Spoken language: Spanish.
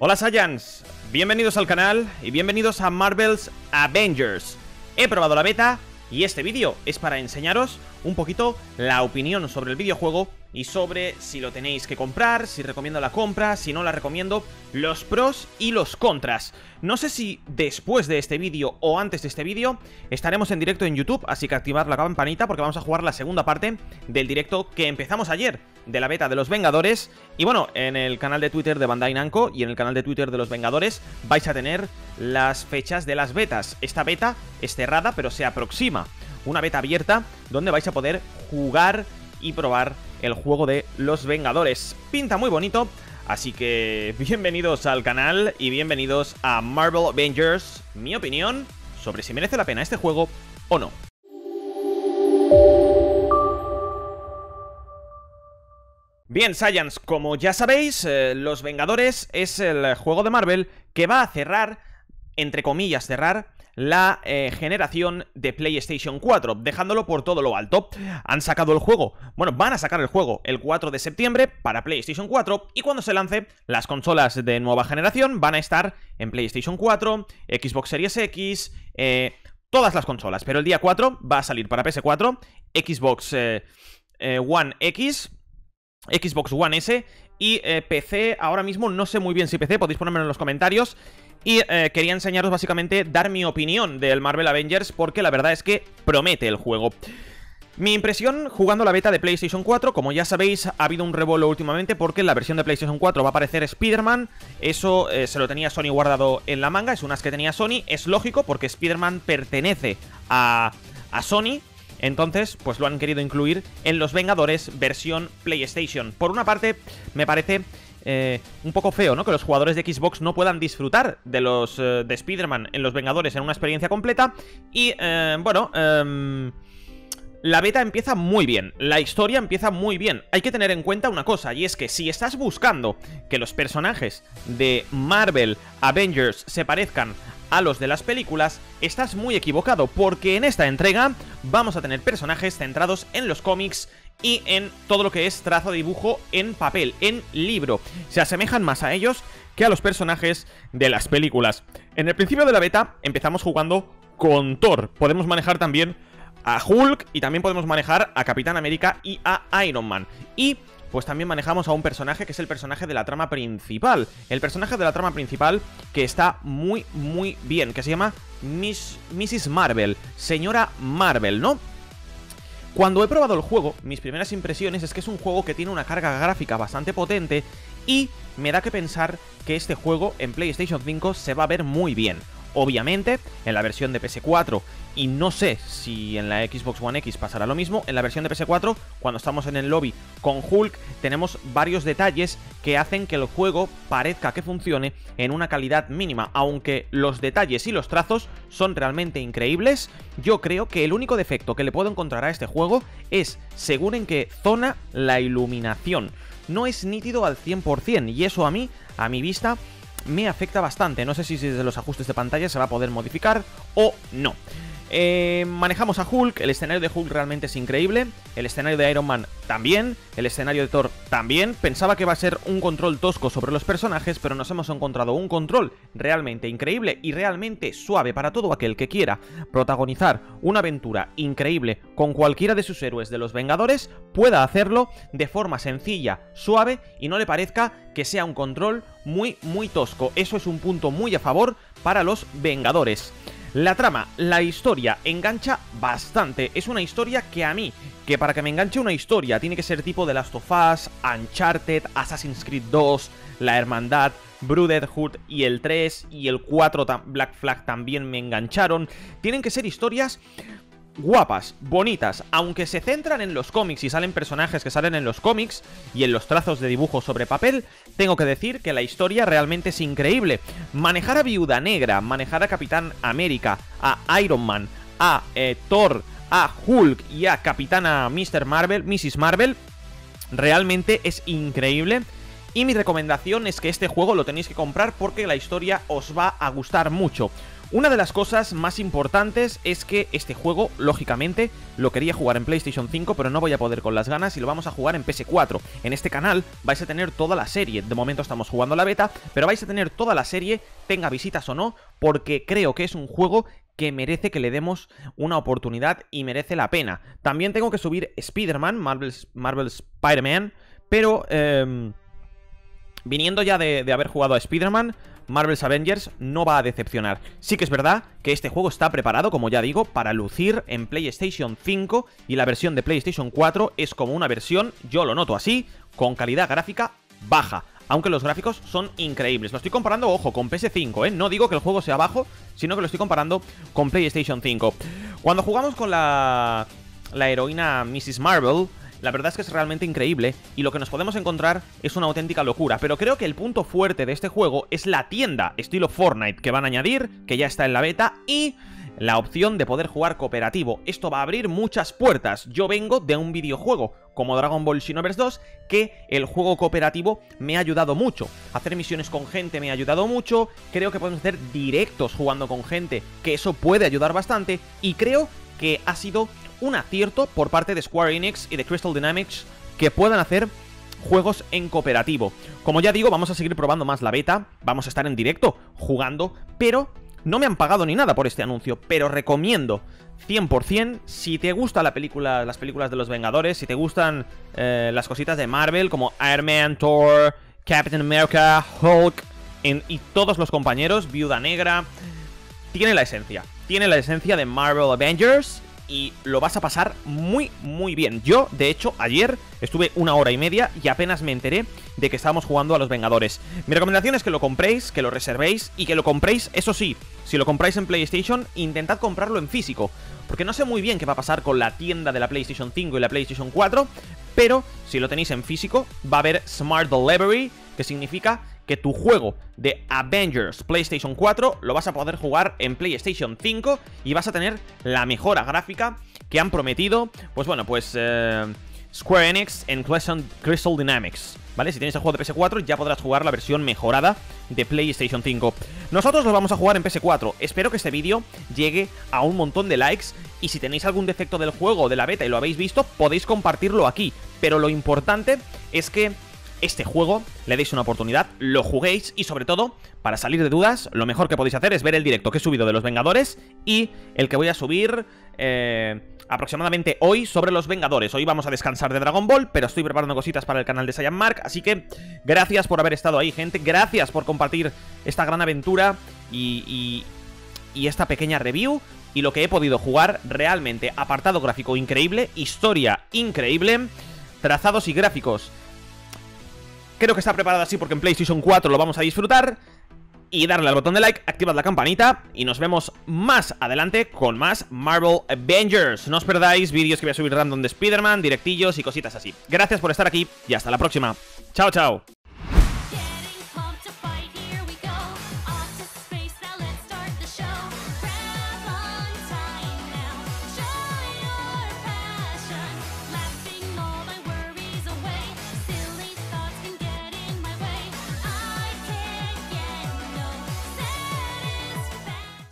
Hola Saiyans, bienvenidos al canal y bienvenidos a Marvel's Avengers. He probado la beta y este vídeo es para enseñaros un poquito la opinión sobre el videojuego y sobre si lo tenéis que comprar, si recomiendo la compra, si no la recomiendo, los pros y los contras. No sé si después de este vídeo o antes de este vídeo estaremos en directo en YouTube, así que activad la campanita porque vamos a jugar la segunda parte del directo que empezamos ayer, de la beta de los Vengadores. Y bueno, en el canal de Twitter de Bandai Namco y en el canal de Twitter de los Vengadores vais a tener las fechas de las betas. Esta beta es cerrada pero se aproxima una beta abierta donde vais a poder jugar y probar el juego de los Vengadores. Pinta muy bonito, así que bienvenidos al canal y bienvenidos a Marvel Avengers, mi opinión sobre si merece la pena este juego o no. Bien, Saiyans, como ya sabéis, Los Vengadores es el juego de Marvel que va a cerrar, entre comillas cerrar, la generación de PlayStation 4, dejándolo por todo lo alto. Han sacado el juego, bueno, van a sacar el juego el 4 de septiembre para PlayStation 4 y cuando se lance, las consolas de nueva generación van a estar en PlayStation 4, Xbox Series X, todas las consolas, pero el día 4 va a salir para PS4, Xbox One X, Xbox One S y PC. Ahora mismo no sé muy bien si PC, podéis ponérmelo en los comentarios. Y quería enseñaros básicamente, dar mi opinión del Marvel Avengers, porque la verdad es que promete el juego. Mi impresión jugando la beta de PlayStation 4, como ya sabéis, ha habido un revuelo últimamente porque en la versión de PlayStation 4 va a aparecer Spider-Man. Eso se lo tenía Sony guardado en la manga, es un as que tenía Sony, es lógico porque Spider-Man pertenece a Sony. Entonces, pues lo han querido incluir en los Vengadores versión PlayStation. Por una parte, me parece un poco feo, ¿no? Que los jugadores de Xbox no puedan disfrutar de los de Spider-Man en los Vengadores en una experiencia completa. Y, bueno, la beta empieza muy bien, la historia empieza muy bien. Hay que tener en cuenta una cosa, y es que si estás buscando que los personajes de Marvel Avengers se parezcan a los de las películas, estás muy equivocado, porque en esta entrega vamos a tener personajes centrados en los cómics y en todo lo que es trazo de dibujo en papel, en libro. Se asemejan más a ellos que a los personajes de las películas. En el principio de la beta empezamos jugando con Thor. Podemos manejar también a Hulk y también podemos manejar a Capitán América y a Iron Man. Y pues también manejamos a un personaje que es el personaje de la trama principal. El personaje de la trama principal que está muy, muy bien, que se llama Mrs. Marvel, señora Marvel, ¿no? Cuando he probado el juego, mis primeras impresiones es que es un juego que tiene una carga gráfica bastante potente y me da que pensar que este juego en PlayStation 5 se va a ver muy bien. Obviamente, en la versión de PS4, y no sé si en la Xbox One X pasará lo mismo, en la versión de PS4, cuando estamos en el lobby con Hulk, tenemos varios detalles que hacen que el juego parezca que funcione en una calidad mínima. Aunque los detalles y los trazos son realmente increíbles, yo creo que el único defecto que le puedo encontrar a este juego es, según en qué zona, la iluminación. No es nítido al 100% y eso a mí, a mi vista, me afecta bastante. No sé si desde los ajustes de pantalla se va a poder modificar o no. Manejamos a Hulk, el escenario de Hulk realmente es increíble, el escenario de Iron Man también, el escenario de Thor también. Pensaba que iba a ser un control tosco sobre los personajes, pero nos hemos encontrado un control realmente increíble y realmente suave para todo aquel que quiera protagonizar una aventura increíble con cualquiera de sus héroes de los Vengadores, pueda hacerlo de forma sencilla, suave y no le parezca que sea un control muy, muy tosco. Eso es un punto muy a favor para los Vengadores. La trama, la historia, engancha bastante. Es una historia que a mí, que para que me enganche una historia tiene que ser tipo The Last of Us, Uncharted, Assassin's Creed 2, La Hermandad, Brotherhood y el 3 y el 4 Black Flag también me engancharon. Tienen que ser historias guapas, bonitas, aunque se centran en los cómics y salen personajes que salen en los cómics y en los trazos de dibujo sobre papel. Tengo que decir que la historia realmente es increíble. Manejar a Viuda Negra, manejar a Capitán América, a Iron Man, a Thor, a Hulk y a Capitana Mrs. Marvel, realmente es increíble. Y mi recomendación es que este juego lo tenéis que comprar porque la historia os va a gustar mucho. Una de las cosas más importantes es que este juego, lógicamente, lo quería jugar en PlayStation 5, pero no voy a poder con las ganas y lo vamos a jugar en PS4. En este canal vais a tener toda la serie, de momento estamos jugando la beta, pero vais a tener toda la serie, tenga visitas o no, porque creo que es un juego que merece que le demos una oportunidad y merece la pena. También tengo que subir Spider-Man, Marvel Spider-Man, pero viniendo ya de haber jugado a Spider-Man, Marvel's Avengers no va a decepcionar. Sí que es verdad que este juego está preparado, como ya digo, para lucir en PlayStation 5 y la versión de PlayStation 4 es como una versión, yo lo noto así, con calidad gráfica baja. Aunque los gráficos son increíbles. Lo estoy comparando, ojo, con PS5, ¿eh? No digo que el juego sea bajo, sino que lo estoy comparando con PlayStation 5. Cuando jugamos con la heroína Mrs. Marvel, la verdad es que es realmente increíble y lo que nos podemos encontrar es una auténtica locura. Pero creo que el punto fuerte de este juego es la tienda estilo Fortnite que van a añadir, que ya está en la beta, y la opción de poder jugar cooperativo. Esto va a abrir muchas puertas. Yo vengo de un videojuego como Dragon Ball Xenoverse 2, que el juego cooperativo me ha ayudado mucho. Hacer misiones con gente me ha ayudado mucho. Creo que podemos hacer directos jugando con gente, que eso puede ayudar bastante. Y creo que ha sido un acierto por parte de Square Enix y de Crystal Dynamics que puedan hacer juegos en cooperativo. Como ya digo, vamos a seguir probando más la beta. Vamos a estar en directo jugando, pero no me han pagado ni nada por este anuncio, pero recomiendo 100%, si te gustan las películas de los Vengadores, si te gustan las cositas de Marvel como Iron Man, Thor, Captain America, Hulk y todos los compañeros, Viuda Negra, tiene la esencia de Marvel Avengers y lo vas a pasar muy, muy bien. Yo, de hecho, ayer estuve 1 hora y media y apenas me enteré de que estábamos jugando a los Vengadores. Mi recomendación es que lo compréis, que lo reservéis y que lo compréis, eso sí, si lo compráis en PlayStation, intentad comprarlo en físico, porque no sé muy bien qué va a pasar con la tienda de la PlayStation 5 y la PlayStation 4, pero si lo tenéis en físico, va a haber Smart Delivery, que significa que tu juego de Avengers PlayStation 4 lo vas a poder jugar en PlayStation 5 y vas a tener la mejora gráfica que han prometido, pues bueno, pues Square Enix en Crystal Dynamics, ¿vale? Si tienes el juego de PS4 ya podrás jugar la versión mejorada de PlayStation 5. Nosotros lo vamos a jugar en PS4. Espero que este vídeo llegue a un montón de likes y si tenéis algún defecto del juego, de la beta y lo habéis visto, podéis compartirlo aquí. Pero lo importante es que este juego le deis una oportunidad, lo juguéis y sobre todo, para salir de dudas, lo mejor que podéis hacer es ver el directo que he subido de los Vengadores y el que voy a subir aproximadamente hoy sobre los Vengadores. Hoy vamos a descansar de Dragon Ball, pero estoy preparando cositas para el canal de Saiyan Mark, así que gracias por haber estado ahí, gente, gracias por compartir esta gran aventura y esta pequeña review y lo que he podido jugar. Realmente, apartado gráfico increíble, historia increíble, trazados y gráficos. Creo que está preparado así porque en PlayStation 4 lo vamos a disfrutar. Y darle al botón de like, activad la campanita y nos vemos más adelante con más Marvel Avengers. No os perdáis vídeos que voy a subir random de Spider-Man, directillos y cositas así. Gracias por estar aquí y hasta la próxima. Chao, chao.